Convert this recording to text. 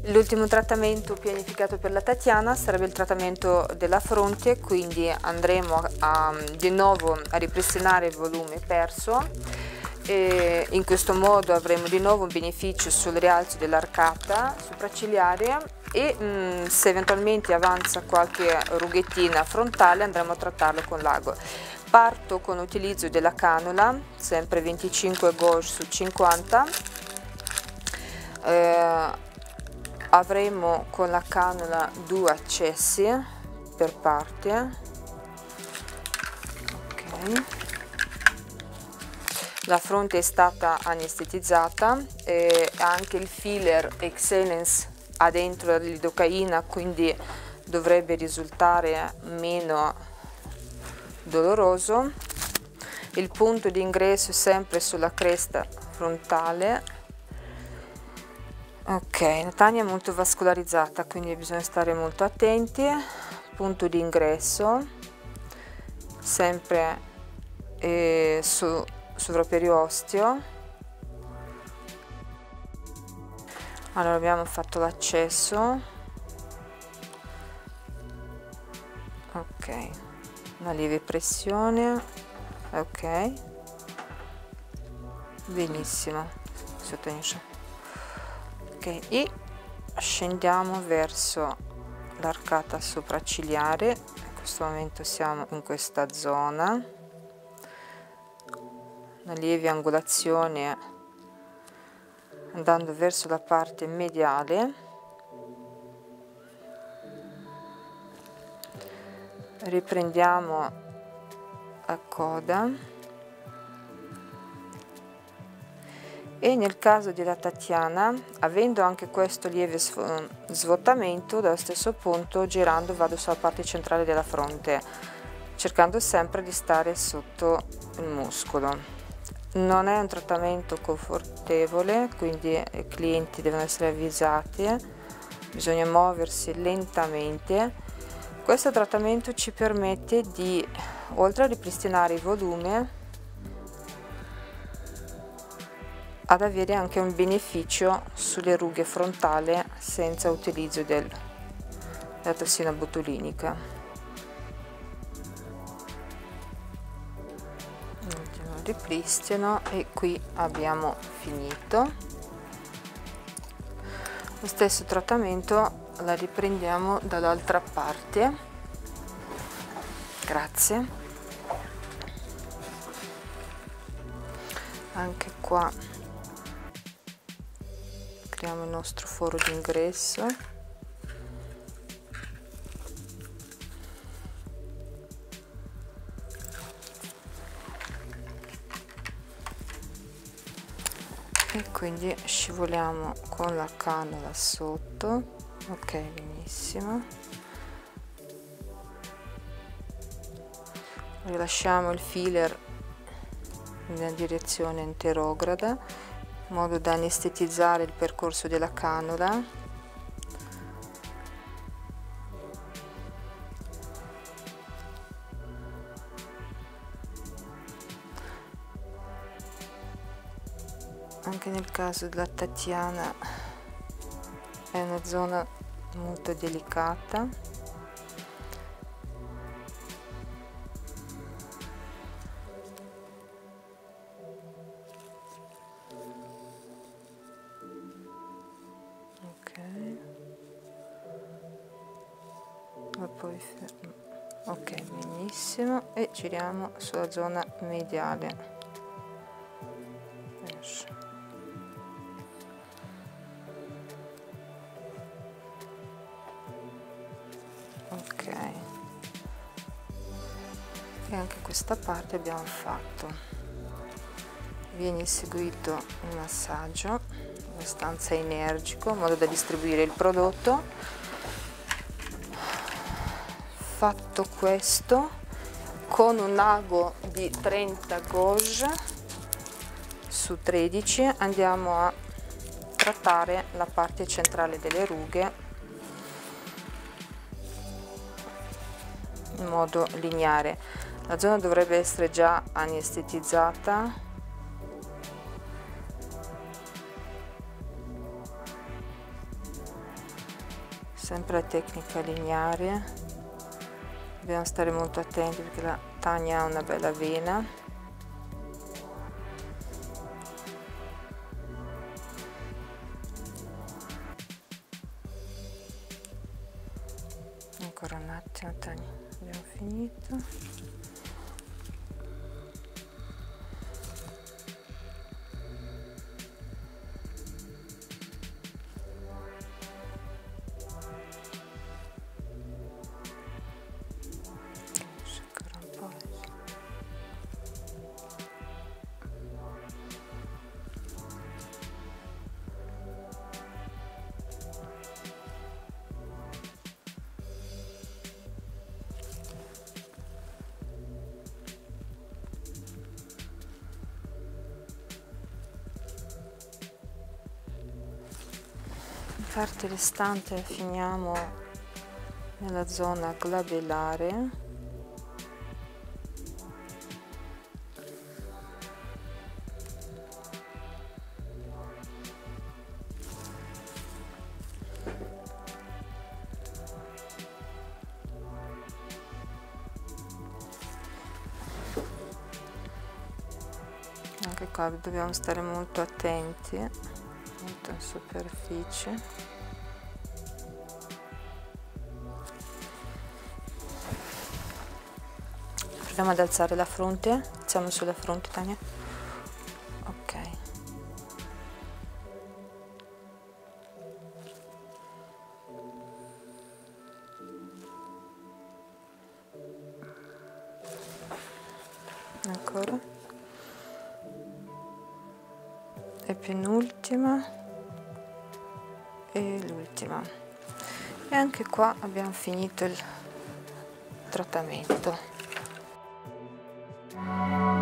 L'ultimo trattamento pianificato per la Tatiana sarebbe il trattamento della fronte, quindi andremo di nuovo a ripristinare il volume perso e in questo modo avremo di nuovo un beneficio sul rialzo dell'arcata sopraccigliare e se eventualmente avanza qualche rughettina frontale andremo a trattarlo con l'ago. Parto con l'utilizzo della canula, sempre 25 gauge su 50. Avremo con la canula 2 accessi per parte. Ok. La fronte è stata anestetizzata e anche il filler Excellence ha dentro la lidocaina, quindi dovrebbe risultare meno doloroso. Il punto di ingresso è sempre sulla cresta frontale. Ok, la taglia è molto vascolarizzata, quindi bisogna stare molto attenti. Punto di ingresso sempre su sovraperiosteo. Allora abbiamo fatto l'accesso. Ok, una lieve pressione. Ok, benissimo. Ok, e scendiamo verso l'arcata sopraccigliare. In questo momento siamo in questa zona, una lieve angolazione andando verso la parte mediale. Riprendiamo la coda e nel caso della Tatiana, avendo anche questo lieve svuotamento, dallo stesso punto girando vado sulla parte centrale della fronte, cercando sempre di stare sotto il muscolo. Non è un trattamento confortevole, quindi i clienti devono essere avvisati, bisogna muoversi lentamente. Questo trattamento ci permette di, oltre a ripristinare il volume, ad avere anche un beneficio sulle rughe frontali senza utilizzo della tossina botulinica. Ripristino e qui abbiamo finito. Lo stesso trattamento la riprendiamo dall'altra parte. Grazie. Anche qua creiamo il nostro foro d'ingresso. E quindi scivoliamo con la canula sotto. Ok, benissimo. Rilasciamo il filler nella direzione anterograda in modo da anestetizzare il percorso della canula. Anche nel caso della Tatiana è una zona molto delicata. Ok, benissimo, e giriamo sulla zona mediale. Ok, e anche questa parte abbiamo fatto. Viene eseguito un massaggio abbastanza energico in modo da distribuire il prodotto. Fatto questo, con un ago di 30 gauge su 13 andiamo a trattare la parte centrale delle rughe in modo lineare. La zona dovrebbe essere già anestetizzata. sempre la tecnica lineare, dobbiamo stare molto attenti perché la Tania ha una bella vena. Ancora un attimo Tania, abbiamo finito. Parte restante la finiamo nella zona glabellare, anche qua dobbiamo stare molto attenti, molto in superficie. Proviamo ad alzare la fronte, alziamo sulla fronte Tania, ok. Ancora, e penultima e l'ultima, e anche qua abbiamo finito il trattamento.